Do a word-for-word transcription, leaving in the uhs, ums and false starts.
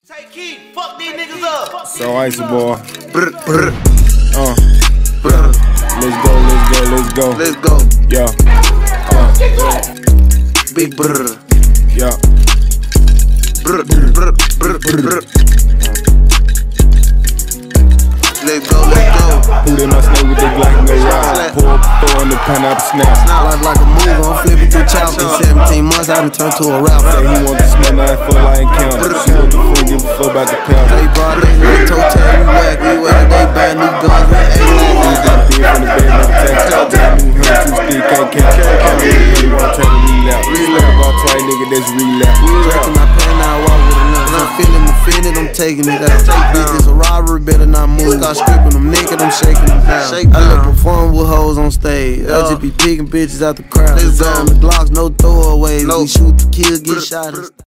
Take key, fuck these niggas up. So icy boy. Brr, brr. Uh. Brr. Let's go, let's go, let's go. Let's go. Yeah. Uh. Big brr. Yeah. Brr, brr, brr, brr. Let's go, let's go. Who them I snake with the Glock and the ride? Pull up, throw in the pineapple snap. Life like a movie, I'm flipping through chapters. seventeen months, I done turned to a rapper. Say he want to smell nine foot like count. She want the fool, give a fuck about the pound. They brought it, we toe tag, we whack, we whack. They buy new guns, we ain't These got big from the bed, never take out. Got new hands, too stick, can't catch. Can't really want to try to relapse. Relapse about twice, nigga, that's relapse. Racking my pain, now I walk with a nut. I'm feeling the feeling, I'm taking it out. Bitch, it's a robbery, better not move. Start stripping them naked, I'm shaking them down. I love perform with hoes on stage. I just be picking bitches out the crowd. Let's go. The Glocks, no throwaways. We shoot to kill, get shot.